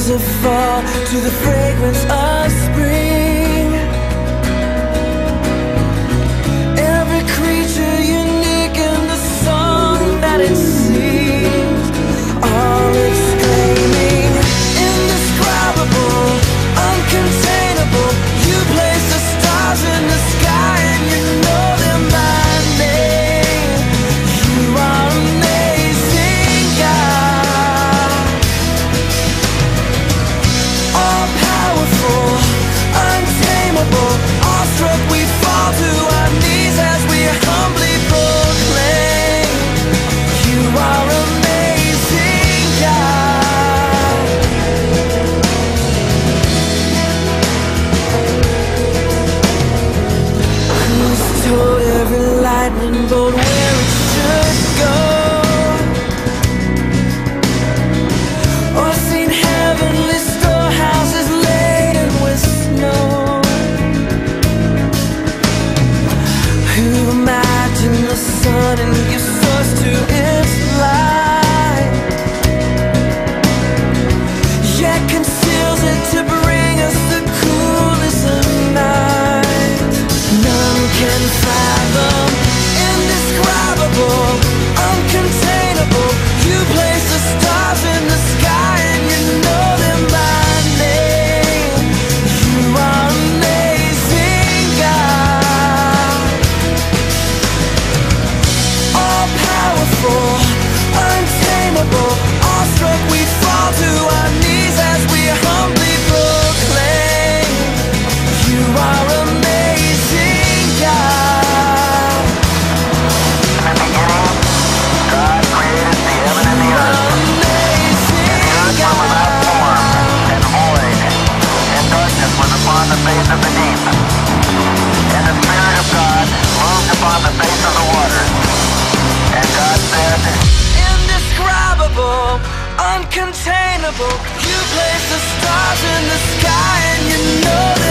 of fall to the fragrance of spring. Every creature unique in the song that it sings, all exclaiming, indescribable, uncontainable. You place the stars in the sky and you know them by name. You are amazing, God. All powerful, untamable, awestruck we fall to our knees as we humbly proclaim, you are amazing, God. Who's told every lightning bolt where it should go, or seen heavenly storehouses laden with snow? Who imagined the sun and gives source to its light, yet conceals it to bring us the coolness of night? None can fathom, indescribable, uncontainable. You place the stars in the sky and you know them by name. You are amazing, God. All powerful, untamable, awestruck we fall to our knees as we humbly proclaim, you are amazing, God. In the beginning, God created the heaven and the earth. Amazing, The earth was without form and void, and darkness was upon the face of the deep. And the Spirit of God moved upon the face of the waters. And God said, indescribable, uncontainable. You place the stars in the sky and you know that